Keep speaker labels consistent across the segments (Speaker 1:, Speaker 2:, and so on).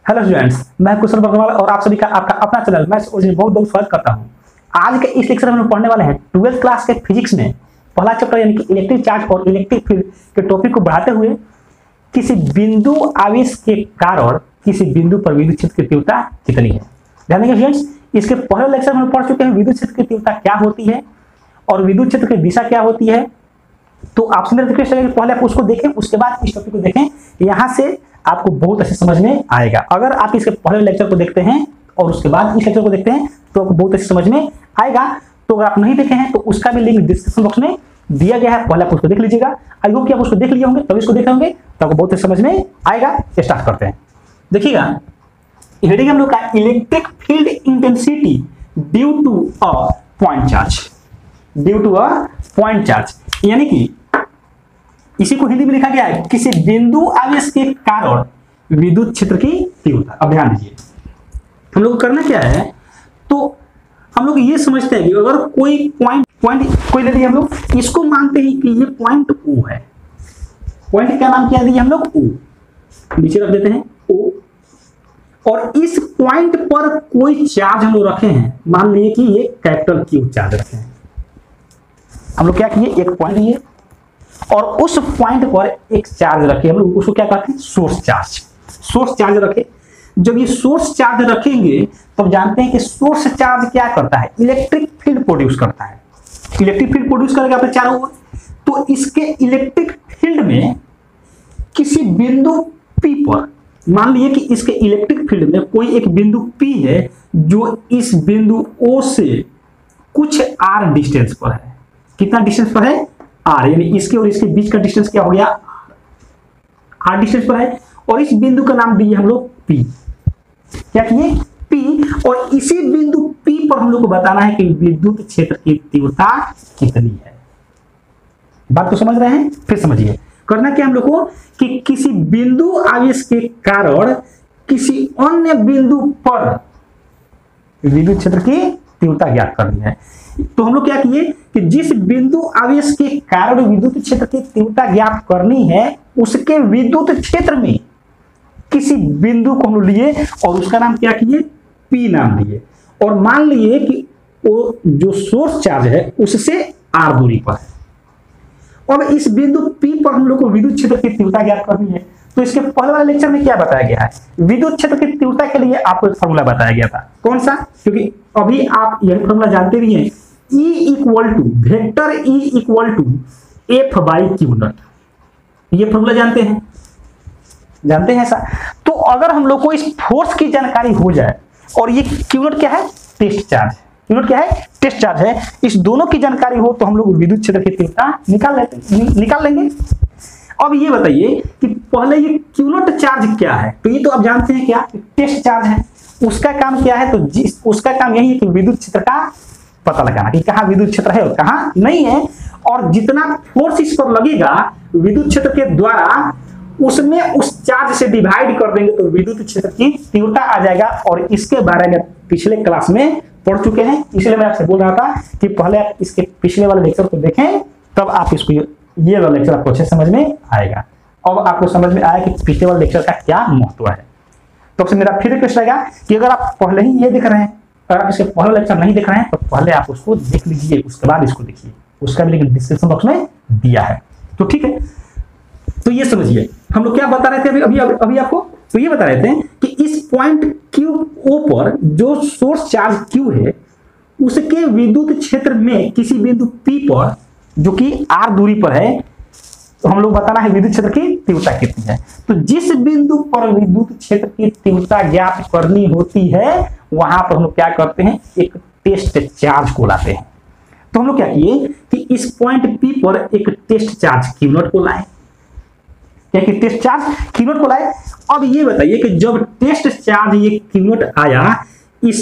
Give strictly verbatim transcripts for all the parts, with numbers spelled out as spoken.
Speaker 1: Hello students, मैं कुशल बग्रवाल और आप सभी का आपका अपना चैनल मैं बहुत बहुत स्वागत करता हूं। आज के इस लेक्चर में हम पढ़ने वाले हैं ट्वेल्थ क्लास के फिजिक्स में पहला चैप्टर यानी कि इलेक्ट्रिक चार्ज और इलेक्ट्रिक फील्ड के टॉपिक को बढ़ाते हुए किसी बिंदु आवेश के कारण किसी बिंदु पर विद्युत क्षेत्र की तीव्रता कितनी है। ध्यान देंगे स्टूडेंट्स, इसके पहले लेक्चर में हम पढ़ चुके हैं विद्युत क्षेत्र की तीव्रता क्या होती है और विद्युत क्षेत्र की दिशा क्या होती है। तो आपसे मेरा रिक्वेस्ट है कि पहले आप उसको देखें, उसके बाद इस टॉपिक को देखें। यहाँ से आपको बहुत अच्छे समझ में आएगा। अगर आप इसके पहले लेक्चर को देखते हैं और उसके बाद इस लेक्चर को देखते हैं तो आपको बहुत अच्छे समझ में आएगा। तो अगर आप नहीं देखे हैं तो उसका भी लिंक डिस्क्रिप्शन बॉक्स में दिया गया है, पहले आप उसको देख लीजिएगा। आई होप कि आप उसको देख लिए होंगे, तभी इसको देखे होंगे तो आपको बहुत अच्छे समझ में आएगा। स्टार्ट करते हैं। देखिएगा, हेडिंग हम लोग का electric field intensity due to a point charge, due to a point charge यानी कि इसी को हिंदी में लिखा गया है किसी बिंदु आवेश के कारण विद्युत क्षेत्र की तीव्रता। अब ध्यान दीजिए, हम लोग को करना क्या है, तो हम लोग ये समझते हैं कि अगर कोई पॉइंट पॉइंट कोई ले लिया, हम लोग इसको मानते हैं कि ये पॉइंट O है। पॉइंट क्या नाम किया दिया हम लोग O, नीचे रख देते हैं O। और इस पॉइंट पर कोई चार्ज हम लोग रखे हैं, मान लीजिए कि ये कैपिटल Q चार्ज रखे हैं। हम लोग क्या किए, एक पॉइंट लिए और उस पॉइंट पर एक चार्ज रखे, हम लोग उसको क्या कहते हैं, सोर्स चार्ज। सोर्स चार्ज रखे। जब ये सोर्स चार्ज रखेंगे तो तो जानते हैं कि सोर्स चार्ज क्या करता है, इलेक्ट्रिक फील्ड प्रोड्यूस करता है। इलेक्ट्रिक फील्ड प्रोड्यूस करेगा अपने चारों ओर। तो इसके इलेक्ट्रिक फील्ड में किसी बिंदु P पर, मान लीजिए कि इसके इलेक्ट्रिक फील्ड में कोई एक बिंदु P है जो इस बिंदु O से कुछ r डिस्टेंस पर है। कितना डिस्टेंस पर है, r, यानी इसके और इसके बीच का डिस्टेंस क्या हो गया, r डिस्टेंस पर है। और इस बिंदु का नाम दिए हम लोग P। क्या किए, P। और इसी बिंदु P पर हम लोग को बताना है कि विद्युत क्षेत्र की तीव्रता कितनी है। बात तो समझ रहे हैं, फिर समझिए। करना क्या हम लोग को कि किसी बिंदु आवेश के कारण किसी अन्य बिंदु पर विद्युत क्षेत्र की तीव्रता ज्ञात करनी है। तो हम लोग क्या किए कि जिस बिंदु आवेश के कारण विद्युत क्षेत्र की तीव्रता ज्ञात करनी है उसके विद्युत क्षेत्र में किसी बिंदु को हम लिए और उसका नाम क्या किए, P नाम दिए। और मान लिए कि वो जो सोर्स चार्ज है उससे r दूरी पर है। अब इस बिंदु P पर हम लोग को विद्युत क्षेत्र की तीव्रता ज्ञात करनी है। तो इसके पहले वाले लेक्चर में क्या बताया गया है, विद्युत क्षेत्र की तीव्रता के लिए आपको एक फॉर्मूला बताया गया था। कौन सा, क्योंकि अभी आप यही फॉर्मूला जानते भी हैं, E equal to vector E equal to F by Q naught. ये फॉर्मूला जानते हैं, जानते हैं ऐसा। तो अगर हम लोग को इस फोर्स की जानकारी हो जाए और ये क्यू नॉट क्या है, टेस्ट चार्ज। क्यू नॉट क्या है, टेस्ट चार्ज है। इस दोनों की जानकारी हो तो हम लोग विद्युत क्षेत्र की तीव्रता निकाल लेते निकाल लेंगे। अब ये बताइए कि पहले ये क्यू नॉट चार्ज क्या है, तो ये तो आप जानते हैं क्या, टेस्ट चार्ज है। उसका काम क्या है, तो जिस उसका काम यही है कि विद्युत क्षेत्र का पता लगाना कि कहाँ विद्युत क्षेत्र है और कहाँ नहीं है। और जितना फोर्स इस पर लगेगा विद्युत क्षेत्र के द्वारा उसमें उस चार्ज से डिवाइड कर देंगे तो विद्युत क्षेत्र की तीव्रता आ जाएगा। और इसके बारे में पिछले क्लास में पढ़ चुके हैं, इसलिए मैं आपसे बोल रहा था कि पहले आप इसके पिछले वाले लेक्चर को देखें, तब आप इसको ये वाला लेक्चर आपको अच्छे समझ में आएगा। अब आपको समझ में आया कि पिछले वाले लेक्चर का क्या महत्व है। तो आपसे मेरा फिर रिक्वेस्ट रहेगा कि अगर आप पहले ही ये देख रहे हैं, अगर आप इसके पहले लेक्चर नहीं देख रहे हैं तो पहले आप उसको देख लीजिए, उसके बाद इसको देखिए। उसका भी लिंक डिस्क्रिप्शन बॉक्स में दिया है। तो ठीक है, तो ये समझिए हम लोग क्या बता रहे थे अभी अभी अभी आपको, तो ये बता रहे थे कि इस पॉइंट क्यू ओ पर जो सोर्स चार्ज Q है उसके विद्युत क्षेत्र में किसी बिंदु P पर जो कि r दूरी पर है, तो हम लोग बताना है विद्युत क्षेत्र की तीव्रता कितनी है। तो जिस बिंदु पर विद्युत क्षेत्र की तीव्रता ज्ञात करनी होती है वहां पर हम लोग क्या करते हैं, एक टेस्ट चार्ज को लाते हैं। तो हम लोग क्या किए कि इस पॉइंट P पर एक टेस्ट चार्ज Q नॉट को लाए। क्या कि टेस्ट चार्ज Q नॉट को लाए। अब ये बताइए कि जब टेस्ट चार्ज ये Q नॉट आया इस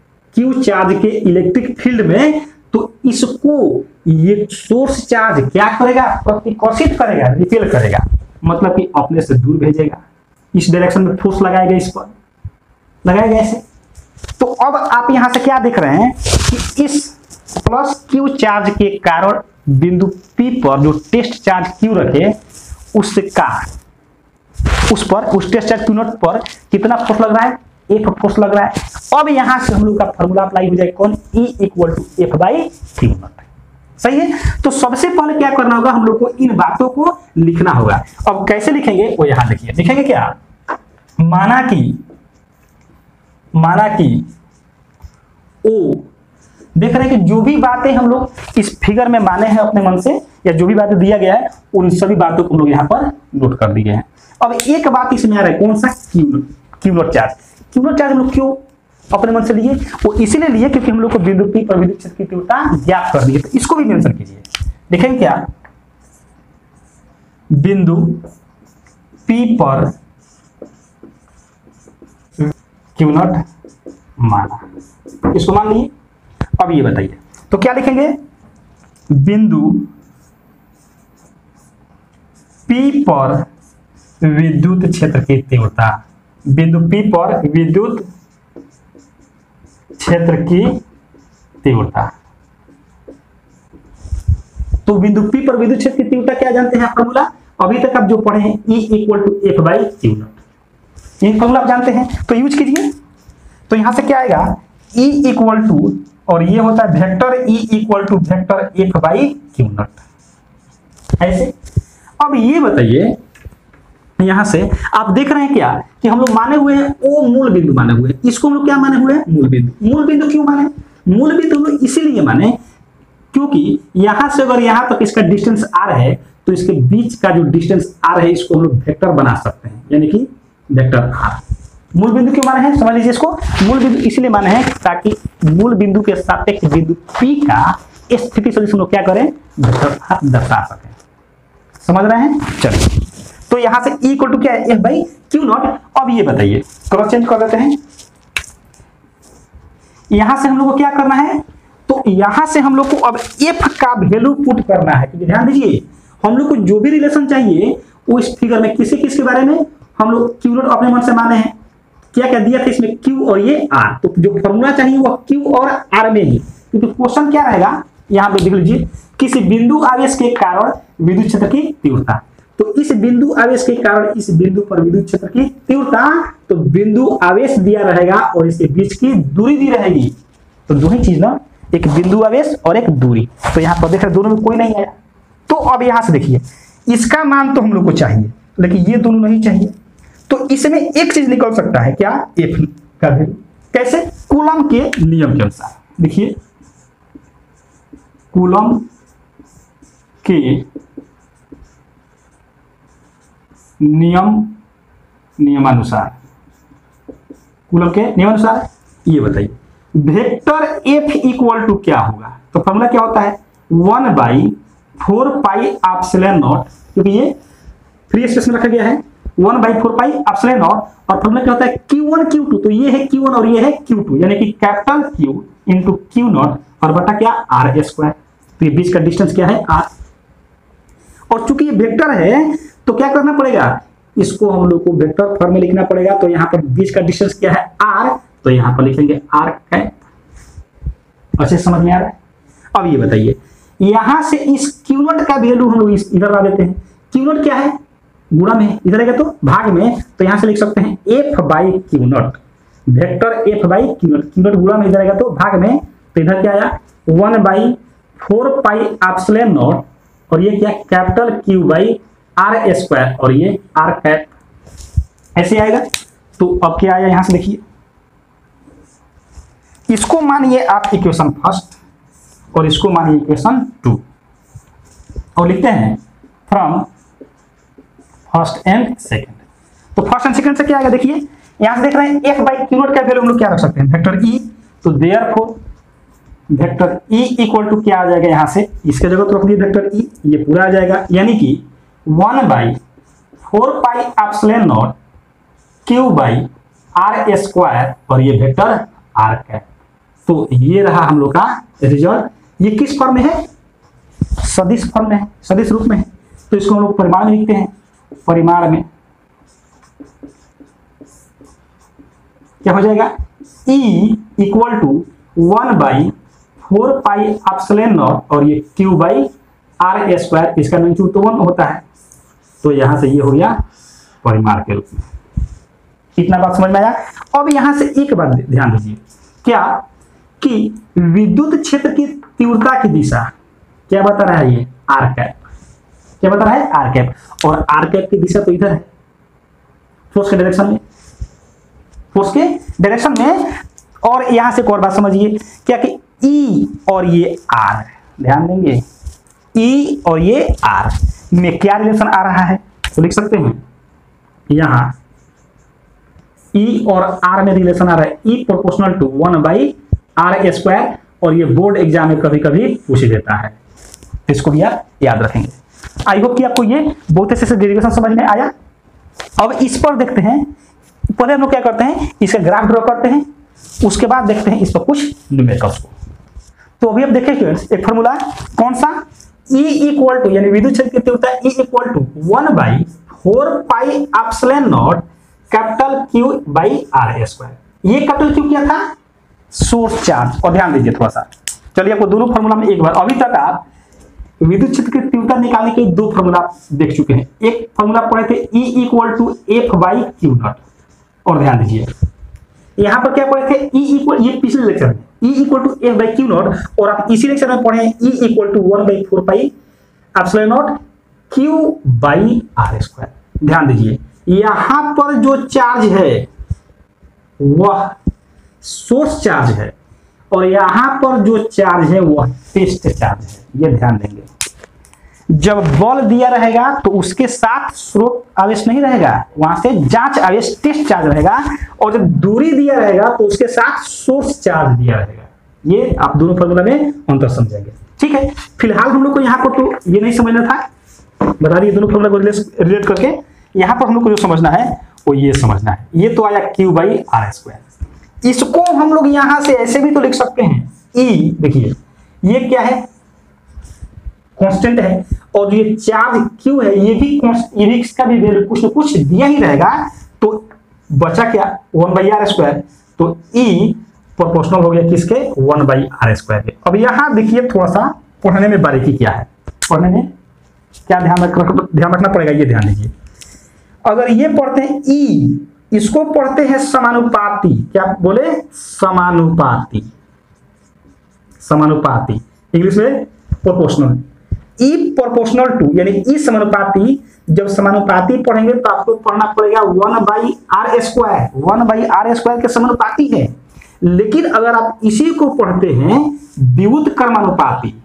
Speaker 1: Q चार्ज के इलेक्ट्रिक फील्ड में, तो इसको ये सोर्स चार्ज क्या करेगा, प्रतिकर्षित करेगा, रिपेल करेगा, मतलब कि अपने से दूर भेजेगा। इस डायरेक्शन में फोर्स लगाएगा, इस पर लगाएगा ऐसे। तो अब आप यहां से क्या देख रहे हैं कि इस प्लस Q चार्ज के कारण बिंदु P पर जो टेस्ट चार्ज Q रखे उसका उस पर उस टेस्ट चार्ज क्यू नॉट पर कितना फोर्स लग रहा है, एफ फोर्स लग रहा है। अब यहां से हम लोग का फॉर्मूला अप्लाई हो जाएगा कौन, E equal to F by Q naught. सही है, तो सबसे पहले क्या करना होगा, हम लोग को इन बातों को लिखना होगा। अब कैसे लिखेंगे वो यहां लिखिए, लिखेंगे क्या, माना कि माना कि ओ, देख रहे हैं कि जो भी बातें हम लोग इस फिगर में माने हैं अपने मन से, या जो भी बातें दिया गया है उन सभी बातों को हम लोग यहाँ पर नोट कर दिए हैं। अब एक बात इसमें आ रहा है, कौन सा, Q Q naught charge. Q naught charge हम लोग क्यों अपने मन से लिए, वो इसीलिए लिए क्योंकि हम लोग को बिंदु P पर विद्युत क्षेत्र की तीव्रता ज्ञात कर दी है। तो इसको भी मेंशन कीजिए, देखेंगे क्या, बिंदु P पर क्यू नॉट माना, इसको मान लिए। अब ये बताइए तो क्या लिखेंगे, बिंदु P पर विद्युत क्षेत्र की तीव्रता, बिंदु P पर विद्युत क्षेत्र की तीव्रता। तो बिंदु P पर विद्युत क्षेत्र की तीव्रता क्या जानते हैं फॉर्मूला, अभी तक आप जो पढ़े हैं, E equal to F by Q naught, ये फॉर्मूला आप जानते हैं तो यूज कीजिए। तो यहां से क्या आएगा, E इक्वल टू, और ये होता है vector E equal to vector F by Q naught, ऐसे। अब ये बताइए यहां से आप देख रहे हैं क्या कि हम लोग माने हुए हैं ओ मूल बिंदु माने हुए हैं, इसको हम लोग क्या माने हुए हैं, मूल बिंदु। मूल बिंदु क्यों माने, मूल बिंदु हम लोग इसीलिए माने क्योंकि यहां से अगर यहां तक इसका डिस्टेंस आर है तो इसके बीच का जो डिस्टेंस आर है इसको हम लोग वेक्टर बना सकते हैं, यानी कि वेक्टर आर। मूल बिंदु क्यों माने हैं, समझ लीजिए इसको, मूल बिंदु इसलिए माने हैं ताकि मूल बिंदु के सापेक्ष बिंदु P का स्थिति सदिश हम लोग क्या करें, वेक्टर आर दर्शा सकें। समझ रहे हैं, चलिए। तो यहां से E इक्वल टू क्या है, एफ बाई क्यू नॉट। अब ये बताइए, क्रॉस चेंज कर देते हैं, यहां से हम लोग को क्या करना है, तो यहां से हम लोग को अब F का वैल्यू पुट करना है, क्योंकि ध्यान दीजिए हम लोग को जो भी रिलेशन चाहिए वो इस फिगर में किसी किस के बारे में हम लोग क्यू नॉट अपने मन से माने हैं, क्या क्या दिया था इसमें, Q और ये R। तो जो फॉर्मूला चाहिए वो Q और R में ही, क्योंकि क्वेश्चन क्या रहेगा यहां पे देख लीजिए, किसी बिंदु आवेश के कारण विद्युत क्षेत्र की तीव्रता। तो इस बिंदु आवेश के कारण इस बिंदु पर विद्युत क्षेत्र की तीव्रता, तो बिंदु आवेश दिया रहेगा और इसके बीच की दूरी दी रहेगी। तो दो ही चीज ना, एक बिंदु आवेश और एक दूरी। तो यहाँ पर देख रहे दोनों में कोई नहीं आया। तो अब यहां से देखिए, इसका मान तो हम लोग को चाहिए लेकिन ये दोनों नहीं चाहिए, तो इसमें एक चीज निकल सकता है, क्या, एफ का वैल्यू। कैसे, कूलम के नियम के अनुसार। देखिए कूलम के नियम नियमानुसार, कूलम के नियमानुसार ये बताइए, वेक्टर एफ इक्वल टू क्या होगा। तो फॉर्मूला क्या होता है, one by four pi epsilon naught, क्योंकि ये फ्री स्पेस में रखा गया है, one by four pi epsilon naught. और फॉर्मूला क्या होता है, क्यू वन क्यू टू, तो ये है क्यू वन और ये है क्यू टू, यानी कि capital Q into Q naught और बटा क्या, आर स्क्वायर। तो ये बीच का डिस्टेंस क्या है, आर। और चूंकि ये वेक्टर है तो क्या करना पड़ेगा, इसको हम लोग को वेक्टर फॉर्म में लिखना पड़ेगा। तो यहाँ पर बीच का डिस्टेंस क्या है, आर, तो यहाँ पर लिखेंगे आर कैप। अच्छे समझ में आ रहा है। अब ये बताइए, यहां से इस क्यू नॉट का वैल्यू हम लोग इधर ला देते हैं। क्यू नॉट क्या है, गुणा में, इधर आएगा तो भाग में, तो यहां से लिख सकते हैं F by Q naught, vector F by Q naught. Q naught गुणा में इधर आएगा तो भाग में, तो इधर क्या आया, one by four pi epsilon naught, और ये क्या, capital Q by R square, और ये आर कैप, ऐसे आएगा। तो अब क्या आया, यहां से देखिए, इसको मानिए आप इक्वेशन फर्स्ट और इसको मानिए इक्वेशन टू, और लिखते हैं फ्रॉम फर्स्ट एंड सेकंड। तो फर्स्ट एंड सेकंड से क्या आएगा, देखिए यहां से देख रहे हैं एफ बाई क्यू नॉट का वैल्यू हम लोग क्या रख सकते हैं, वेक्टर E। तो therefore vector E equal to क्या आ जाएगा, यहां से इसके जगह तो रख दिए वेक्टर E, ये पूरा आ जाएगा, यानी कि one by four pi epsilon naught Q by R square, और ये वेक्टर आर कैप। तो ये रहा हम लोग का रिजल्ट। ये किस फॉर्म में है, सदिश फॉर्म में है, सदिश रूप में है। तो इसको हम लोग परिमाण में लिखते हैं, परिमाण में क्या हो जाएगा, E equal to one by four pi epsilon naught, और ये Q बाई आर स्क्वायर, इसका मैग्नीट्यूड तो वन होता है। तो यहां से ये हो गया परिमाण के रूप में। इतना बात समझ में आया। अब यहां से एक बात ध्यान दीजिए, क्या कि विद्युत क्षेत्र की तीव्रता की दिशा क्या बता रहा है, ये आर कैप, क्या बता रहा है, आर कैप, और आर कैप की दिशा तो इधर है, फोर्स के डायरेक्शन में, फोर्स के डायरेक्शन में। और यहां से एक और बात समझिए, क्या कि ई और ये आर, ध्यान देंगे, ई और ये आर में क्या रिलेशन आ रहा है, तो लिख सकते हैं यहां ई और आर में रिलेशन आ रहा है, E proportional to one by R square, और ये बोर्ड एग्जाम में कभी कभी पूछ देता है, इसको भी आप याद रखेंगे। आई होप कि आपको ये बहुत अच्छे से डेरिवेशन समझ में आया। अब इस पर देखते हैं, पहले हम लोग क्या करते हैं, इसका ग्राफ ड्रॉ करते हैं, उसके बाद देखते हैं इस पर कुछ न्यूमेरिकल्स को। तो अभी आप देखें फ्रेंड्स, एक फॉर्मूला कौन सा, E इक्वल टू, यानी विद्युत क्षेत्र की तीव्रता E equal to one by four pi epsilon naught capital Q by R square. ये कैपिटल Q क्या था, सोर्स चार्ज। और ध्यान दीजिए थोड़ा सा, चलिए आपको दोनों फॉर्मूला में एक बार, अभी तक आप विद्युत क्षेत्र की तीव्रता निकालने के दो फॉर्मूला देख चुके हैं। एक फॉर्मूला पढ़े थे E equal to F by Q naught, और ध्यान दीजिए यहां पर क्या पढ़े थे, E इक्वल, ये पिछले लेक्चर में E equal to F by Q naught, और आप इसी लेक्चर में पढ़े E equal to one by four pi epsilon naught Q by R square. ध्यान दीजिए यहां पर जो चार्ज है वह सोर्स चार्ज है, और यहां पर जो चार्ज है वह टेस्ट चार्ज है। ये ध्यान देंगे, जब बल दिया रहेगा तो उसके साथ स्रोत आवेश नहीं रहेगा, वहां से जांच आवेश टेस्ट चार्ज रहेगा, और जब दूरी दिया रहेगा तो उसके साथ सोर्स चार्ज दिया रहेगा। ये आप दोनों फॉर्मूला में अंतर समझेंगे, ठीक है। फिलहाल हम लोग को यहाँ पर तो ये नहीं समझना था, बता दिए दोनों फॉर्मूला को रिलेट करके। यहाँ पर हम लोग को जो समझना है वो ये समझना है, ये तो आया क्यू बाई आर स्क्वायर। इसको हम लोग यहां से ऐसे भी तो लिख सकते हैं, ई देखिए ये क्या है, कांस्टेंट है, और ये चार्ज क्यू है, ये भी ये भी इसका भी वैल्यू कुछ न कुछ दिया ही रहेगा, तो बचा क्या वन बाई आर स्क्वायर, तो ई प्रोपोर्शनल हो गया किसके, वन बाई आर स्क्वायर के। अब यहां देखिए थोड़ा सा पढ़ने में बारीकी क्या है, पढ़ने में क्या ध्यान रख ध्यान रखना पड़ेगा, ये ध्यान दीजिए। अगर ये पढ़ते हैं ई, इसको पढ़ते हैं समानुपाती, क्या बोले, समानुपाती, समानुपाती इंग्लिश में प्रोपोर्शनल। ई प्रोपोर्शनल टू यानी ई समानुपाती, जब समानुपाती पढ़ेंगे तो आपको पढ़ना पड़ेगा one by R square, one by R square के समानुपाती है। लेकिन अगर आप इसी को पढ़ते हैं विद्युत कर्मानुपाती,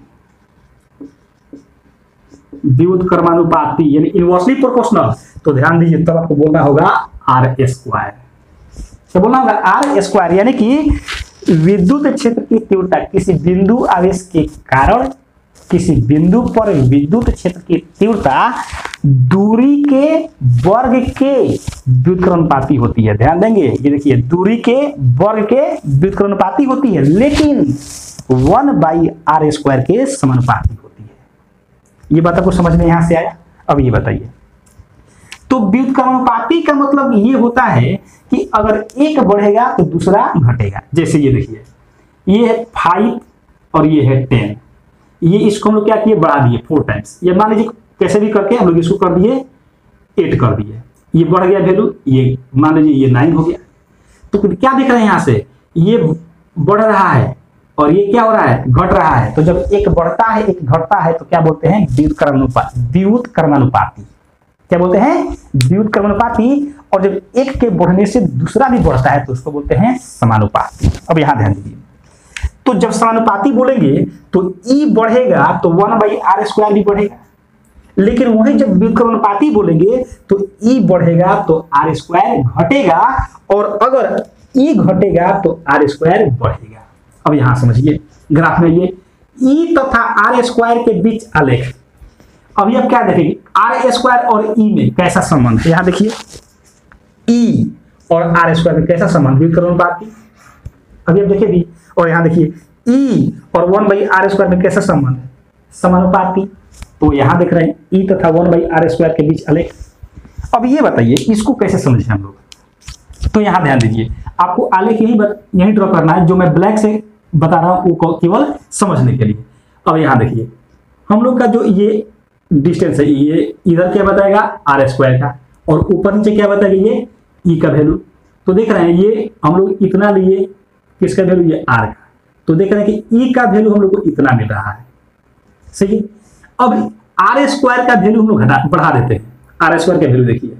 Speaker 1: विद्युत कर्मानुपाती यानी इनवर्सली प्रोपोर्शनल, तो ध्यान दीजिए तब आपको बोलना होगा आर स्क्वायर, क्या बोलना होगा, आर स्क्वायर। यानी कि विद्युत क्षेत्र की तीव्रता किसी बिंदु आवेश के कारण, किसी बिंदु पर विद्युत क्षेत्र की तीव्रता दूरी के वर्ग के व्युत्क्रमानुपाती होती है। ध्यान देंगे, ये देखिए दूरी के वर्ग के व्युत्क्रमानुपाती होती है, लेकिन वन बाई आर स्क्वायर के समानुपाती होती है। ये बात आपको समझ में यहां से आया। अब ये बताइए, तो व्युत्क्रमानुपाती का मतलब ये होता है कि अगर एक बढ़ेगा तो दूसरा घटेगा। जैसे ये देखिए, ये है फाइव और ये है टेन, ये इसको हम लोग क्या किए, बढ़ा दिए फोर टाइम्स। ये मान लीजिए कैसे भी करके हम लोग इसको कर दिए एट कर दिए, ये बढ़ गया वैल्यू, ये मान लीजिए ये नाइन हो गया। तो क्या देख रहे हैं यहाँ से, ये बढ़ रहा है और ये क्या हो रहा है, घट रहा है। तो जब एक बढ़ता है एक घटता है तो क्या बोलते हैं, व्युत्क्रमानुपाती, व्युत्क्रमानुपाती क्या बोलते हैं, व्युत्क्रमानुपाती। और जब एक के बढ़ने से दूसरा भी बढ़ता है तो उसको बोलते हैं समानुपाती। अब यहां ध्यान दीजिए, तो जब समानुपाती बोलेंगे तो ई बढ़ेगा तो वन बाई आर स्क्वायर भी बढ़ेगा, लेकिन वही जब व्युत्क्रमानुपाती बोलेंगे तो ई बढ़ेगा तो आर स्क्वायर घटेगा, और अगर ई घटेगा तो आर स्क्वायर बढ़ेगा। अब यहां समझिए ग्राफ में ये ई तथा आर स्क्वायर के बीच आलेख। अभी आप क्या देखेंगे, आर स्क्वायर और ई में कैसा संबंध है, यहां देखिए ई और आर स्क्वायर में कैसा संबंध, व्युत्क्रमानुपाती। अभी आप देखिए भी, और यहां देखिए ई और वन बाई आर स्क्वायर में कैसा संबंध है, समानुपाती। तो यहां देख रहे हैं ई तथा वन बाई आर स्क्वायर के बीच आलेख। अब ये बताइए इसको कैसे समझे हम लोग, तो यहां ध्यान दीजिए, आपको आलेख यही यही ड्रॉ करना है, जो मैं ब्लैक से बता रहा हूं वो केवल समझने के लिए। अब यहां देखिए हम लोग का जो ये डिस्टेंस है, ये इधर क्या बताएगा, आर स्क्वायर का, और ऊपर नीचे क्या बताया ये ई का वैल्यू। तो देख रहे हैं ये हम लोग इतना लिए, किसका वैल्यू, ये आर का। तो देख रहे हैं कि ई का वैल्यू हम लोग को इतना मिल रहा है, सही है। अब आर स्क्वायर का वैल्यू हम लोग घटा बढ़ा देते हैं। आर स्क्वायर का वैल्यू देखिए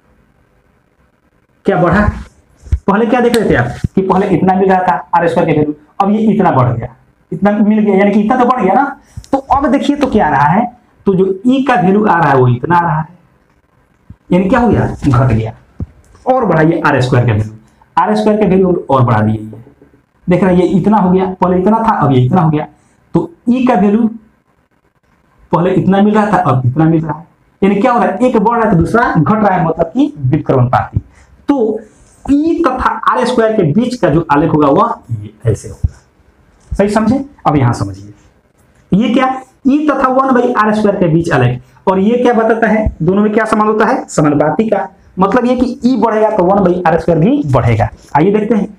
Speaker 1: क्या बढ़ा, पहले क्या देख रहे थे आप कि पहले इतना मिल रहा था आर स्क्वायर का वैल्यू, अब ये इतना बढ़ गया, इतना मिल गया, यानी कि इतना तो बढ़ गया ना। तो अब देखिए तो क्या आ रहा है, तो जो ई का वैल्यू आ रहा है वो इतना आ रहा है, यानी क्या हो गया, घट गया। और बढ़ाइए आर स्क्वायर का वैल्यू, आर स्क्वायर का वैल्यू और बढ़ा दिए, देख रहे हैं ये इतना हो गया, पहले इतना था अब ये इतना हो गया। तो ई का वैल्यू पहले इतना मिल रहा था अब इतना मिल रहा है, यानी क्या हो रहा है, एक बढ़ रहा है तो दूसरा घट रहा है, मतलब कि व्युत्क्रमानुपाती। तो ई तथा आर स्क्वायर के बीच का जो आलेख होगा वह ये ऐसे होगा, सही समझे। अब यहां समझिए ये क्या, ई तथा वन बाई आर स्क्वायर के बीच आलेख, और ये क्या बताता है, दोनों में क्या संबंध होता है, समानुपाती का। मतलब ये कि ई बढ़ेगा तो वन बाई आर स्क्वायर भी बढ़ेगा। आइए देखते हैं,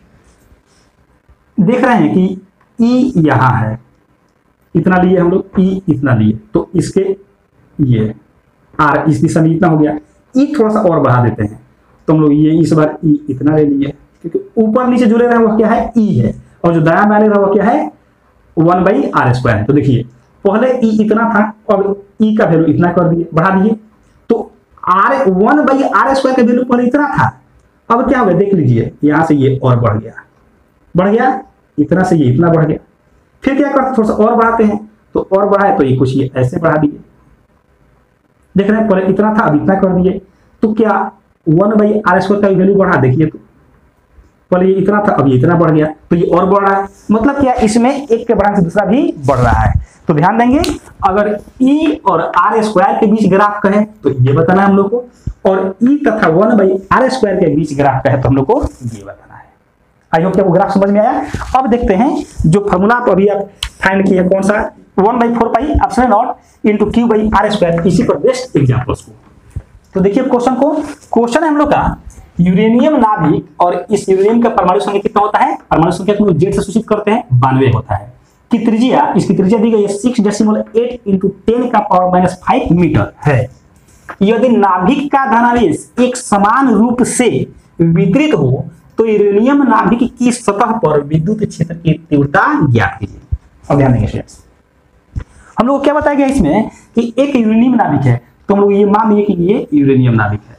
Speaker 1: देख रहे हैं कि ई यहां है, इतना लिए हम लोग, ई इतना लिए, तो इसके ये आर इस दिशा में इतना हो गया, ई थोड़ा सा और बढ़ा देते हैं, तो हम लोग ये इस बार ई इतना ले लिए, क्योंकि ऊपर नीचे जुड़े रहे वह क्या है, ई है, और जो दायां बाएं रहा वह क्या है, वन बाई आर स्क्वायर है। तो देखिए पहले ई इतना था, अब ई का वैल्यू इतना कर दिए, बढ़ा दिए, तो R one by R square का वैल्यू पहले इतना था, अब क्या हो गया, देख लीजिए यहां से ये और बढ़ गया, बढ़ गया, इतना से ये इतना बढ़ गया। फिर क्या करते, थोड़ा सा और बढ़ाते हैं, तो और बढ़ाए तो ये कुछ ये ऐसे बढ़ा दिए, देख रहे हैं पहले इतना था अब इतना कर दिए। तो क्या वन बाई आर स्क्वायर का वैल्यू बढ़ा, देखिए तो पहले ये इतना था अब ये इतना बढ़ गया, तो ये और बढ़ रहा है, मतलब क्या इसमें एक के बढ़ाने से दूसरा भी बढ़ रहा है। तो ध्यान देंगे, अगर ई और आर स्क्वायर के बीच ग्राफ कहे तो ये बताना है हम लोग को, और ई तथा वन बाई आर स्क्वायर के बीच ग्राफ कहे तो हम लोग को ये बताना है। आई होप क्या वो ग्राफ समझ में आया। अब देखते हैं जो फॉर्मूला आप अभी आप फाइंड किए कौन सा, one by four pi epsilon naught into Q by R square, इसी पर बेस्ट एग्जाम्पल्स को। तो देखिए क्वेश्चन को, क्वेश्चन है हम लोग का यूरेनियम नाभिक, और इस यूरेनियम का परमाणु संख्या कितना होता है, परमाणु संख्या को जेड से सूचित करते हैं, बानवे होता है, की त्रिज्या, इसकी त्रिज्या दी गई है six decimal eight into ten का पावर माइनस फाइव मीटर है। यदि नाभिक का धनावेश एक समान रूप से वितरित हो तो यूरेनियम नाभिक की सतह पर विद्युत क्षेत्र की तीव्रता ज्ञात कीजिए। अब ध्यान देंगे स्टूडेंट्स, हम लोग को क्या बताया गया इसमें कि एक यूरेनियम नाभिक है, तो हम लोग ये मान लिए कि ये यूरेनियम नाभिक है,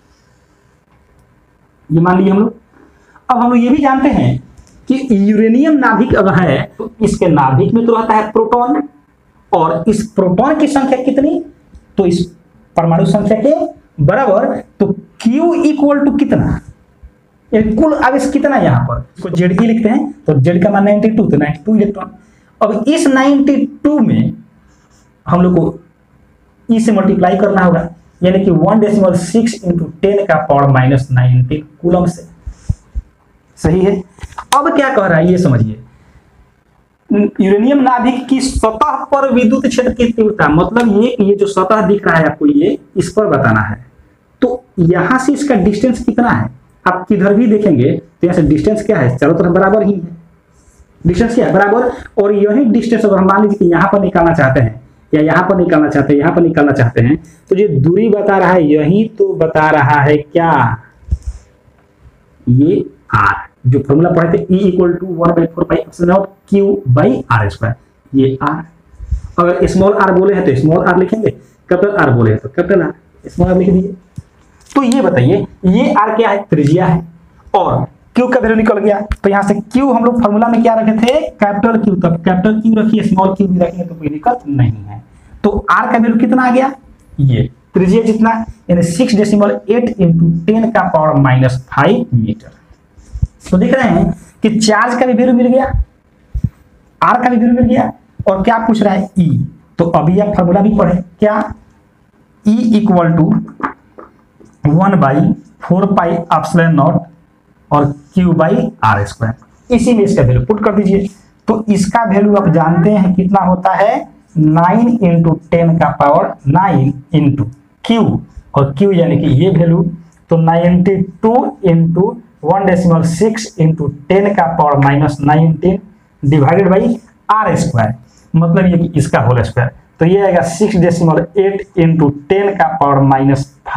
Speaker 1: ये मान लिए हम लोग। अब हम लोग ये भी जानते हैं कि यूरेनियम नाभिक अगर है तो इसके नाभिक में तो रहता है प्रोटॉन, और इस प्रोटॉन की संख्या कितनी, तो इस परमाणु संख्या के बराबर, तो Q इक्वल टू कितना, कुल आवेश कितना, यहां पर इसको जेड ई लिखते हैं, तो जेड का मान बानवे, तो बानवे इलेक्ट्रॉन। अब इस बानवे में हम लोग को ई से मल्टीप्लाई करना होगा, यानी कि one decimal six into ten का पावर माइनस नाइनटीन कूलम से, सही है। अब क्या कह रहा है ये समझिए, यूरेनियम नाभिक की सतह पर विद्युत क्षेत्र की तीव्रता, मतलब ये ये जो सतह दिख रहा है आपको, ये इस पर बताना है। तो यहां से इसका डिस्टेंस कितना है, आप किधर भी देखेंगे तो यहाँ से डिस्टेंस क्या है, चारों तरफ बराबर ही है, डिस्टेंस क्या है, बराबर। और यही डिस्टेंस अगर हम मान लीजिए कि यहाँ पर निकालना चाहते हैं, या यहाँ पर निकालना चाहते हैं, यहाँ पर निकालना चाहते हैं, तो ये दूरी बता रहा है, यही तो बता रहा है क्या, ये आर, जो फॉर्मूला पढ़े थे, E equal to one by four pi epsilon naught Q by R square, ये आर। अगर स्मॉल आर बोले हैं तो स्मॉल आर लिखेंगे, कैपिटल आर बोले हैं तो कैपिटल आर, स्मॉल आर लिख दीजिए। तो ये बताइए ये आर क्या है, त्रिज्या है, और क्यू का वैल्यू निकल गया, तो यहाँ से क्यू हम लोग फॉर्मूला में क्या रखे थे, कैपिटल क्यू, तब कैपिटल क्यू रखिए, स्मॉल क्यू भी रखेंगे तो कोई दिक्कत नहीं है। तो आर का वैल्यू कितना आ गया, ये त्रिज्या जितना, यानी six decimal eight into ten का पावर माइनस फाइव मीटर। तो देख रहे हैं कि चार्ज का भी वैल्यू मिल गया, आर का भी वैल्यू मिल गया, और क्या पूछ रहा है, ई। तो अभी आप फॉर्मूला भी पढ़े, क्या, E equal to one by four pi epsilon naught और क्यू बाई आर स्क्वायर, इसी में इसका वैल्यू पुट कर दीजिए। तो इसका वैल्यू आप जानते हैं कितना होता है, नाइन इंटू टेन का पावर नाइन इंटू क्यू, और क्यू यानी कि ये वैल्यू, तो ninety two into one decimal six into ten का power minus nineteen divided by R square, मतलब ये कि इसका होल स्क्वायर, तो ये आएगा six decimal eight into ten का पावर माइनस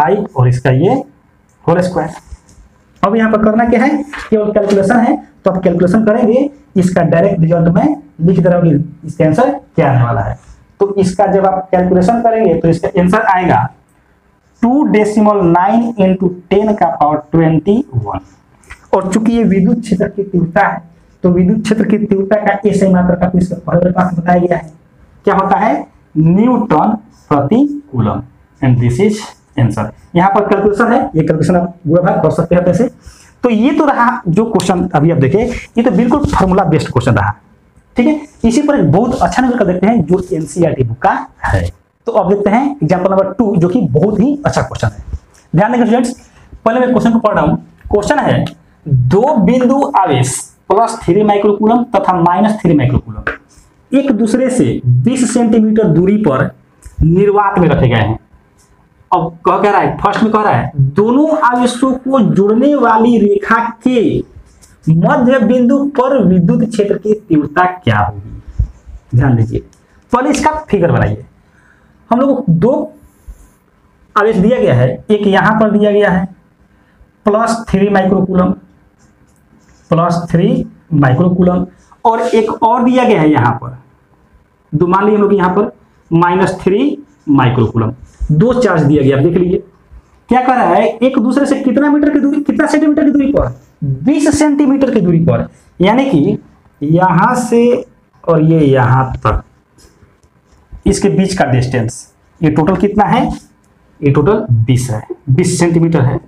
Speaker 1: फाइव और इसका ये होल स्क्वायर। अब यहाँ पर करना क्या है, केवल कैलकुलेशन है, तो आप कैलकुलेशन करेंगे, इसका डायरेक्ट रिजल्ट में लिख दे रहा हूँ इसका आंसर क्या आने वाला है। तो इसका जब आप कैलकुलेशन करेंगे तो इसका आंसर आएगा two decimal nine into ten का पावर ट्वेंटी वन। और चूंकि ये विद्युत क्षेत्र की तीव्रता है, तो विद्युत क्षेत्र की तीव्रता का ऐसे मात्रा का कुछ पहले पास बताया गया है, क्या होता है, न्यूटन प्रति coulomb, and this is answer. यहाँ पर कैलकुलेशन है, ये कैलकुलेशन आप पूरा भाग कर सकते हैं पैसे। तो ये तो रहा जो क्वेश्चन अभी आप देखें, ये तो बिल्कुल फार्मूला बेस्ड क्वेश्चन रहा, ठीक है। इसी पर एक बहुत अच्छा नंबर कर देखते हैं जो एनसीईआरटी बुक का है। तो अब देखते हैं एग्जांपल नंबर टू, जो कि बहुत ही अच्छा क्वेश्चन है। ध्यान देंगे स्टूडेंट्स, पहले मैं क्वेश्चन को पढ़ रहा हूं। क्वेश्चन है दो बिंदु आवेश प्लस थ्री माइक्रोकूलम तथा माइनस थ्री माइक्रोकूलम एक दूसरे से बीस सेंटीमीटर दूरी पर निर्वात में रखे गए हैं। अब कह कह रहा है, फर्स्ट में कह रहा है दोनों आवेशों को जोड़ने वाली रेखा के मध्य बिंदु पर विद्युत क्षेत्र की तीव्रता क्या होगी। ध्यान दीजिए, पहले इसका फिगर बनाइए। हम लोग को दो आवेश दिया गया है, एक यहां पर दिया गया है plus three microcoulomb plus three microcoulomb, और एक और दिया गया है यहां पर, दो मान लीजिए हम लोग यहां पर माइनस थ्री माइक्रोकूलम। दो चार्ज दिया गया, देख लीजिए क्या कर रहा है, एक दूसरे से कितना मीटर की दूरी, कितना सेंटीमीटर की दूरी पर, बीस सेंटीमीटर की दूरी पर, यानी कि यहां से और ये यहां तक इसके बीच का डिस्टेंस, ये टोटल कितना है, ये टोटल बीस है, बीस सेंटीमीटर है,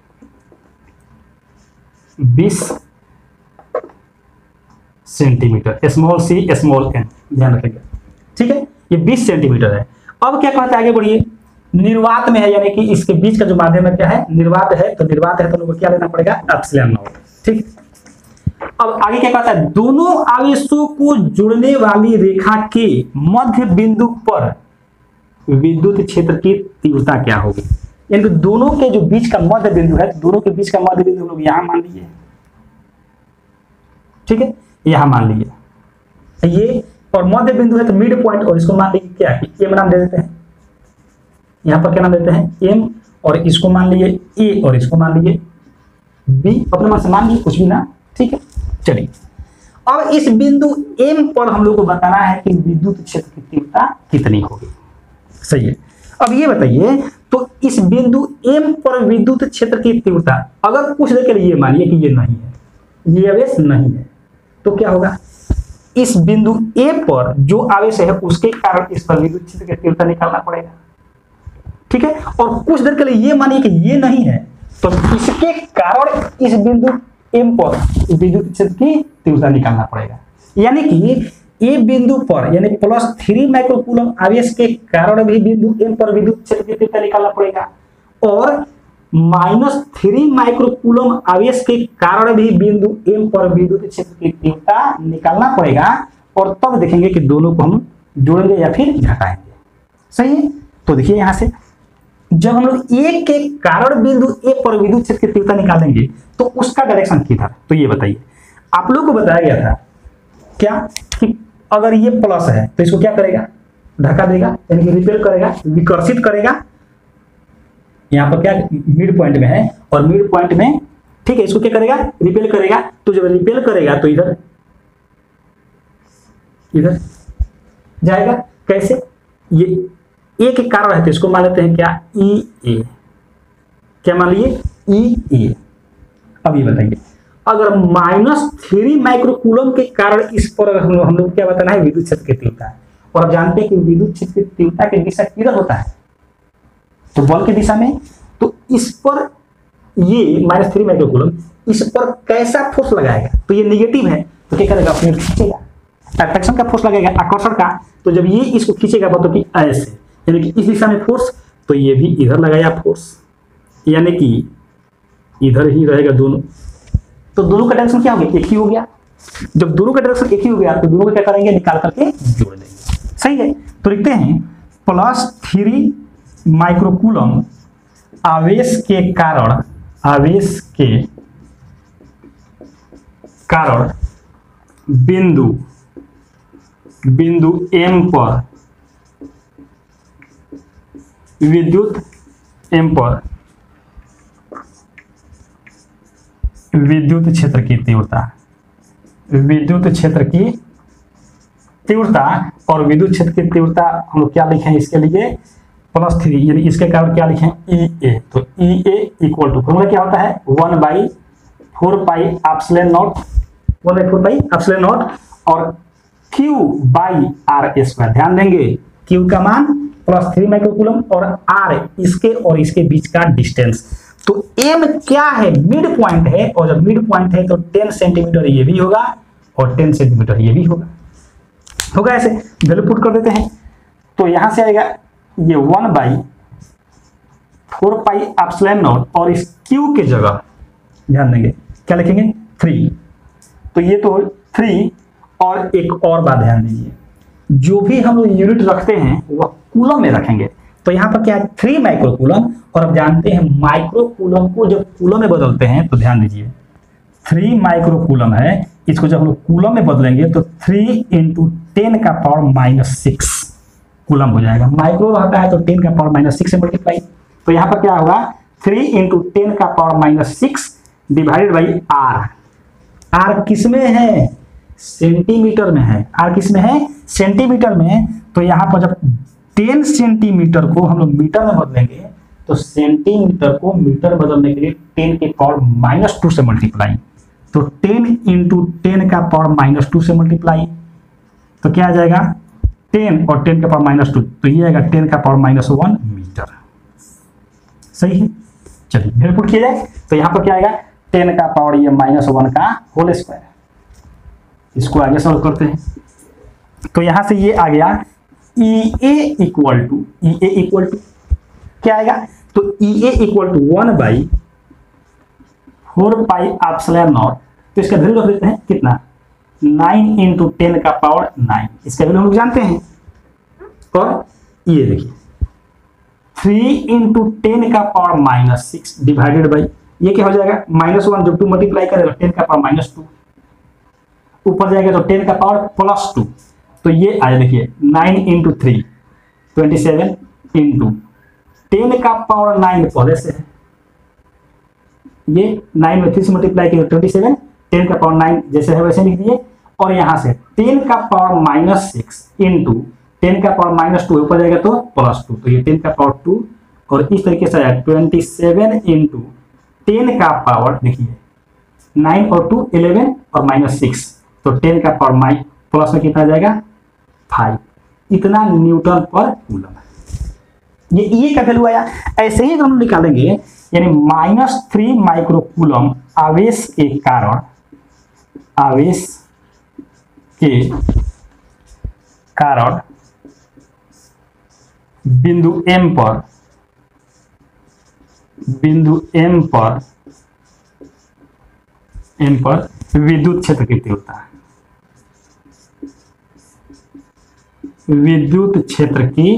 Speaker 1: बीस centimetre, small C small N, ध्यान रखिएगा, ठीक है। ये बीस सेंटीमीटर है। अब क्या कहते हैं, आगे बढ़िए, निर्वात में है, यानी कि इसके बीच का जो माध्यम है क्या है, निर्वात है। तो निर्वात है तो लोगों को क्या लेना पड़ेगा, एप्सिलॉन नॉट, ठीक। अब आगे क्या कहता है, दोनों आवेशों को जोड़ने वाली रेखा के मध्य बिंदु पर विद्युत क्षेत्र की तीव्रता क्या होगी। यानी कि दोनों के जो बीच का मध्य बिंदु है, दोनों के बीच का मध्य बिंदु हम लोग यहां मान लीजिए, ठीक है, यहां मान लीजिए ये, और मध्य बिंदु है तो मिड पॉइंट, और इसको मान लीजिए क्या है, एम नाम दे देते हैं, यहां पर क्या नाम देते हैं, एम, और इसको मान लीजिए ए, और इसको मान लीजिए बी, अपने मन से मान लीजिए कुछ भी ना, ठीक है। चलिए, अब इस बिंदु एम पर हम लोग को बताना है कि विद्युत क्षेत्र की तीव्रता कितनी होगी, सही है। अब ये बताइए, तो इस बिंदु एम पर विद्युत क्षेत्र की तीव्रता, अगर कुछ देर के लिए मानिए कि ये नहीं है, ये आवेश नहीं है, तो क्या होगा, इस बिंदु ए पर जो आवेश है उसके कारण इस पर विद्युत क्षेत्र की तीव्रता निकालना पड़ेगा, ठीक है। और कुछ देर के लिए ये मानिए कि ये नहीं है, तो इसके कारण इस बिंदु एम पर विद्युत क्षेत्र की तीव्रता निकालना पड़ेगा। यानी कि ए बिंदु पर, यानी प्लस थ्री माइक्रोकूलम आवेश के कारण भी बिंदु एम पर विद्युत क्षेत्र की तीव्रता निकालना पड़ेगा, और माइनस थ्री माइक्रोकूलम आवेश के कारण भी बिंदु एम पर विद्युत क्षेत्र की तीव्रता निकालना पड़ेगा, और तब देखेंगे कि दोनों को हम जोड़ेंगे या फिर घटाएंगे, सही है। तो देखिए यहां से जब हम लोग ए के कारण बिंदु ए पर विद्युत क्षेत्र की तीव्रता निकालेंगे तो उसका डायरेक्शन किधर, तो ये बताइए। आप लोगों को बताया गया था क्या कि अगर ये प्लस है तो इसको क्या करेगा, धक्का देगा, यानी कि रिपेल करेगा, विकर्षित करेगा। यहाँ पर क्या मिड पॉइंट में है, और मिड पॉइंट में, ठीक है, इसको क्या करेगा, रिपेल करेगा। तो जब रिपेल करेगा तो इधर इधर जाएगा, कैसे, ये ए के कारण है तो इसको मान लेते हैं क्या, ई ए, क्या मान लिए, ई ए। अब ये बताइए, अगर माइनस थ्री माइक्रोकूलम के कारण इस पर हम लोग हम लोग क्या बताना है, विद्युत क्षेत्र की तीव्रता है। और आप जानते हैं कि विद्युत क्षेत्र की तीव्रता की दिशा किधर होता है, तो बल की दिशा में। तो इस पर ये माइनस थ्री माइक्रोकूलम इस पर कैसा फोर्स लगाएगा, तो ये निगेटिव है, तो क्या करेगा, अपने खींचेगा, अट्रैक्शन का फोर्स लगेगा, आकर्षण का। तो जब ये इसको खींचेगा मतलब कि ऐसे, यानी कि इस दिशा में फोर्स, तो ये भी इधर लगाया फोर्स, यानी कि इधर ही रहेगा दोनों। तो दोनों का डायरेक्शन क्या हो गया, एक ही हो गया। जब दोनों का डायरेक्शन एक ही हो गया तो दोनों को क्या करेंगे, निकाल करके जोड़ देंगे, सही है। तो लिखते हैं प्लस थ्री माइक्रोकूलम आवेश के कारण, आवेश के कारण बिंदु बिंदु एम पर विद्युत एम पर विद्युत क्षेत्र की तीव्रता, विद्युत क्षेत्र की तीव्रता और विद्युत क्षेत्र की तीव्रता हम लोग क्या लिखें इसके लिए प्लस थ्री, यानी इसके कारण क्या लिखें ई ए। तो E A equal to formula क्या होता है one by four pi epsilon naught, one by four pi epsilon naught और क्यू बाई आर स्क्वायर। ध्यान देंगे क्यू का मान प्लस थ्री माइक्रोकूलम और आर इसके और इसके बीच का डिस्टेंस। तो एम क्या है मिड पॉइंट है, और जब मिड पॉइंट है तो टेन सेंटीमीटर ये भी होगा और टेन सेंटीमीटर ये भी होगा होगा ऐसे वैल्यू पुट कर देते हैं। तो यहां से आएगा ये one by four pi epsilon naught और इस क्यू के जगह ध्यान देंगे क्या लिखेंगे थ्री। तो ये तो थ्री और एक और बात ध्यान दीजिए, जो भी हम लोग यूनिट रखते हैं वह कूलम में रखेंगे। तो यहाँ पर क्या है थ्री माइक्रोकूलम, और अब जानते हैं माइक्रोकूलम को जब कूलम में बदलते हैं तो ध्यान दीजिए थ्री माइक्रोकूलम है, इसको जब हम लोग कूलम में बदलेंगे तो थ्री इंटू टेन का पावर माइनस सिक्स कूलम हो जाएगा। माइक्रो रहता है तो टेन का पावर माइनस सिक्स से मल्टीप्लाई। तो यहाँ पर क्या होगा थ्री इंटू टेन का power minus six divided by R. R किस में है सेंटीमीटर में है, आर किस में है सेंटीमीटर में। तो यहाँ पर जब टेन सेंटीमीटर को हम लोग मीटर में बदलेंगे तो सेंटीमीटर को मीटर बदलने के लिए टेन के पावर माइनस टू से मल्टीप्लाई। तो टेन इंटू टेन का पावर माइनस टू से मल्टीप्लाई तो क्या आ जाएगा टेन और टेन का पावर माइनस टू, तो ये आएगा टेन का पावर माइनस वन मीटर। सही है, चलिए फिर पुट किया जाए तो यहाँ पर क्या आएगा टेन का पावर ये माइनस वन का होल स्क्वायर। इसको आगे सॉल्व करते हैं तो यहां से ये आ गया E A equal to E A equal to क्या आएगा तो E A equal to one by four pi epsilon naught. तो इसका वैल्यू रख देते हैं कितना नाइन इंटू टेन का पावर नाइन, इसका वैल्यू हम लोग जानते हैं। और ये देखिए थ्री इंटू टेन का power minus six divided by ये क्या हो जाएगा माइनस वन, जब टू मल्टीप्लाई करेगा टेन का पावर माइनस टू, ऊपर जाएगा तो टेन का पावर प्लस टू। तो ये आया देखिए nine into three twenty seven into ten का पावर नाइन पहले से है, ये नाइन में थ्री से मल्टीप्लाई किया ट्वेंटी सेवन, टेन का पावर नाइन जैसे है वैसे लिख दिए। और यहां से टेन का power minus six into ten का पावर माइनस टू ऊपर जाएगा तो प्लस टू, तो ये टेन का पावर टू और इस तरीके से आया ट्वेंटी सेवन इंटू टेन का पावर देखिए नाइन और टू इलेवन और माइनस सिक्स, तो टेन का पावर माइ प्लस में कितना जाएगा फाइव, इतना न्यूटन पर कूलम है। ये ये का वैल्यू आया। ऐसे ही हम निकालेंगे यानी माइनस थ्री माइक्रोकूलम आवेश के कारण आवेश के कारण बिंदु M पर बिंदु M पर M पर विद्युत क्षेत्र की तीव्रता, विद्युत क्षेत्र की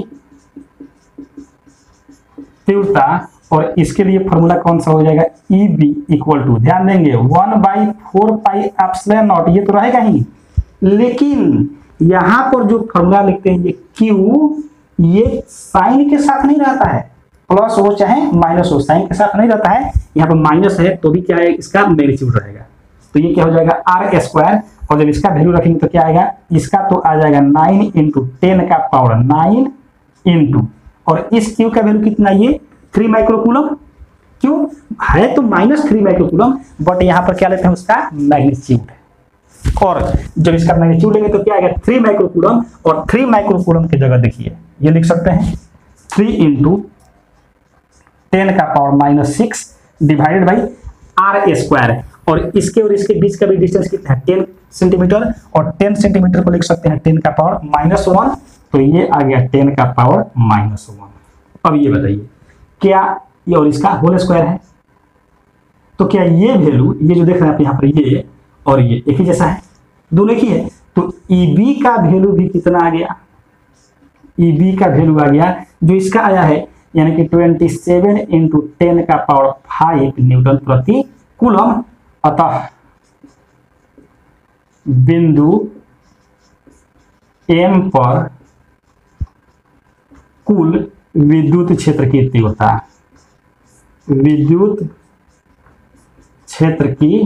Speaker 1: तीव्रता। और इसके लिए फॉर्मूला कौन सा हो जाएगा ई बी इक्वल टू ध्यान देंगे one by four pi epsilon naught, ये तो रहेगा ही, लेकिन यहां पर जो फॉर्मूला लिखते हैं ये क्यू ये साइन के साथ नहीं रहता है, प्लस हो चाहे माइनस हो साइन के साथ नहीं रहता है। यहाँ पर माइनस है तो भी क्या है इसका मैग्नीट्यूड रहेगा, तो ये क्या हो जाएगा आर स्क्वायर। और जब इसका वैल्यू रखेंगे तो क्या आएगा इसका तो आ जाएगा नाइन इंटू टेन का पावर नाइन इंटू और इस क्यू का वैल्यू कितना ये थ्री माइक्रोकूलम, क्यों है तो माइनस थ्री माइक्रोकूलम, बट यहाँ पर क्या लेते हैं उसका मैग्नीट्यूड। और जब इसका मैग्नीट्यूड लेंगे तो क्या आएगा थ्री माइक्रोकूलम, और थ्री माइक्रोकूलम की जगह देखिए ये लिख सकते हैं थ्री इंटू टेन का power minus six divided by R square. और इसके और इसके बीच का भी डिस्टेंस कितना है टेन सेंटीमीटर, और टेन सेंटीमीटर को लिख सकते हैं टेन का पावर माइनस वन, तो ये आ गया टेन का पावर माइनस वन। अब ये बताइए क्या ये और इसका होल स्क्वायर है, तो क्या ये वैल्यू ये जो देख रहे हैं आप यहाँ पर ये और ये एक ही जैसा है, दोनों एक ही है। तो ई बी का वैल्यू भी कितना आ गया, ई बी का वैल्यू आ गया जो इसका आया है यानी कि ट्वेंटी सेवन इंटू टेन का पावर फाइव न्यूटन प्रति कूलम। अतः बिंदु M पर कुल विद्युत क्षेत्र की तीव्रता विद्युत क्षेत्र की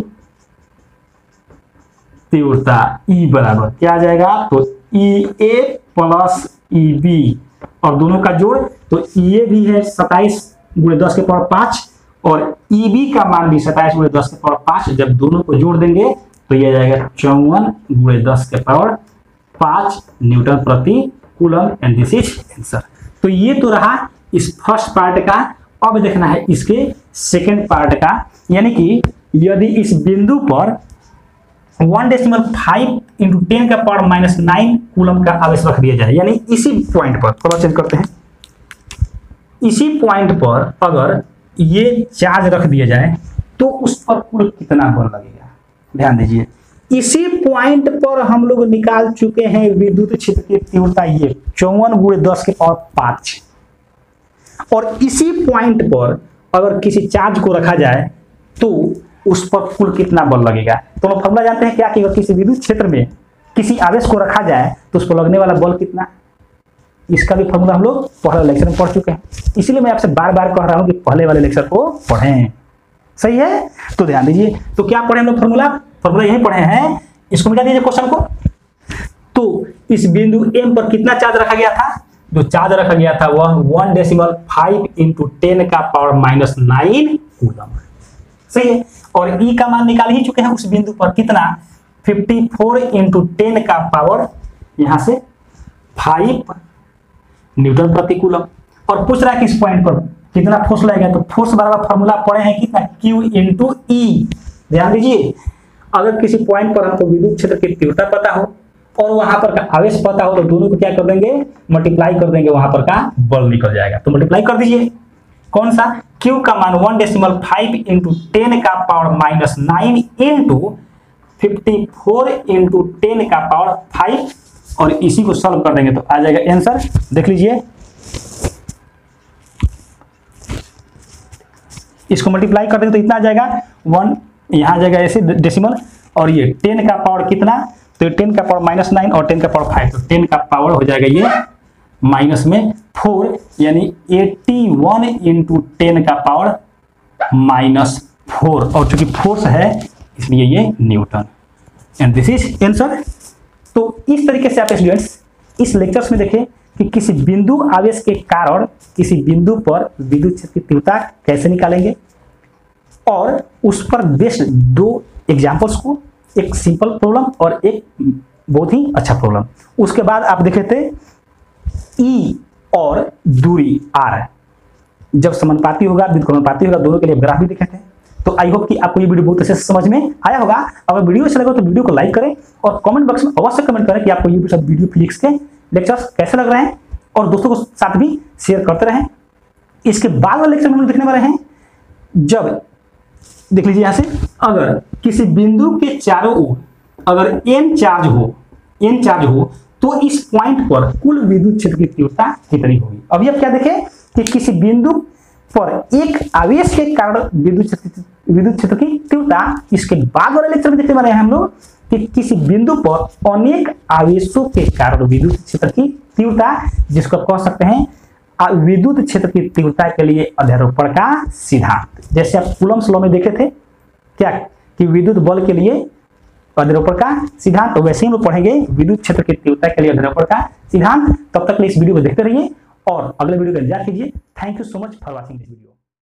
Speaker 1: तीव्रता ई बराबर क्या आ जाएगा, तो ई ए प्लस ई बी और दोनों का जोड़, तो ई ए भी है सत्ताईस गुणे दस के पावर पांच और ई बी का मान भी सत्ताईस गुणे दस के पावर पांच। जब दोनों को जोड़ देंगे तो यह जाएगा चौवन गुणे दस के पावर पांच न्यूटन प्रति coulomb and this is answer. तो ये तो रहा इस फर्स्ट पार्ट का। अब देखना है इसके सेकेंड पार्ट का, यानी कि यदि इस बिंदु पर one decimal five into ten का पावर माइनस नाइन कूलम का आवेश रख दिया जाए, यानी इसी पॉइंट पर, थोड़ा चेंज करते हैं, इसी पॉइंट पर अगर ये चार्ज रख दिया जाए तो उस पर कुल कितना बल लगेगा। ध्यान दीजिए, इसी पॉइंट पर हम लोग निकाल चुके हैं विद्युत क्षेत्र की तीव्रता ये चौवन गुणे दस के पावर पांच, और इसी पॉइंट पर अगर किसी चार्ज को रखा जाए तो उस पर कुल कितना बल लगेगा। तो हम फॉर्मूला जानते हैं क्या कि अगर किसी विद्युत क्षेत्र में किसी आवेश को रखा जाए तो उस पर लगने वाला बल कितना, इसका भी फॉर्मूला हम लोग पहले लेक्चर में पढ़ चुके हैं, इसीलिए मैं आपसे बार बार कह रहा हूं कि पहले वाले लेक्चर को पढ़ें। सही है, तो ध्यान दीजिए, तो क्या पढ़े हम लोग फॉर्मूला फॉर्मूला यही पढ़े हैं, इसको मिटा दीजिए क्वेश्चन को। तो इस बिंदु एम पर कितना चार्ज रखा गया था, जो चार्ज रखा गया था वह one decimal five into ten का पावर माइनस नाइन कूलम। सही है, और ई का मान निकाल ही चुके हैं उस बिंदु पर कितना, फिफ्टी फोर इंटू टेन का पावर यहां से फाइव न्यूटन प्रति कूलम, और पूछ रहा है कि इस पॉइंट पर कितना फोर्स लगेगा, तो फोर्स बराबर फॉर्मूला पढ़े हैं कितना, क्यू इंटू ई। ध्यान दीजिए, अगर किसी पॉइंट पर हमको विद्युत क्षेत्र की तीव्रता पता हो और वहां पर का आवेश पता हो तो दोनों को क्या कर देंगे, मल्टीप्लाई कर देंगे, वहां पर का बल निकल जाएगा। तो मल्टीप्लाई कर दीजिए, कौन सा, Q का मान one decimal five into ten का power minus nine into fifty four into ten का पावर फाइव, और इसी को सॉल्व कर देंगे तो आ जाएगा आंसर। देख लीजिए, इसको मल्टीप्लाई कर देंगे तो इतना आ जाएगा, वन यहां आ जाएगा ऐसे डेसिमल, और ये टेन का पावर कितना, तो टेन का पावर माइनस नाइन और टेन का पावर फाइव, तो टेन का पावर हो जाएगा ये माइनस में फोर, यानी एट्टी वन इंटू टेन का पावर माइनस फोर, और चूंकि फोर्स है इसलिए ये newton, and this is answer. तो इस तरीके से आप स्टूडेंट्स इस लेक्चर्स में देखें कि किसी बिंदु आवेश के कारण किसी बिंदु पर विद्युत क्षेत्र की तीव्रता कैसे निकालेंगे, और उस पर बेस्ड दो एग्जांपल्स को, एक सिंपल प्रॉब्लम और एक बहुत ही अच्छा प्रॉब्लम। उसके बाद आप देखे थे ई और दूरी आर जब समानुपाती होगा, व्युत्क्रमानुपाती होगा, दोनों के लिए ग्राफ भी देखे थे। तो आई होप कि आपको ये वीडियो बहुत अच्छे से समझ में आया होगा। अगर वीडियो अच्छा लगा तो वीडियो को लाइक करें और कमेंट बॉक्स में अवश्य कमेंट करें कि आपको ये सब वीडियो फिजिक्स के लेक्चर्स कैसे लग रहे हैं, और दोस्तों को साथ भी शेयर करते रहें। इसके बाद वाले लेक्चर में हम देखने वाले हैं, जब देख लीजिए यहां से, अगर किसी बिंदु के चारों ओर अगर एन चार्ज हो एन चार्ज हो तो इस पॉइंट पर कुल विद्युत क्षेत्र की तीव्रता कितनी होगी। अभी आप क्या देखें कि किसी बिंदु पर एक आवेश के कारण विद्युत क्षेत्र विद्युत क्षेत्र की तीव्रता, इसके बाद वाले लेक्चर में देखने वाले हैं हम लोग कि किसी बिंदु पर अनेक आवेशों के कारण विद्युत क्षेत्र की तीव्रता, जिसको कह सकते हैं विद्युत क्षेत्र की तीव्रता के लिए अध्यारोपण का सिद्धांत। जैसे आप कूलम्स लॉ में देखे थे क्या कि विद्युत बल के लिए अध्यारोपण का सिद्धांत, तो वैसे ही हम लोग पढ़ेंगे विद्युत क्षेत्र की तीव्रता के लिए अध्यारोपण का सिद्धांत। तब तक इस वीडियो को देखते रहिए और अगले वीडियो का इंतजार कीजिए। Thank you so much for watching this video.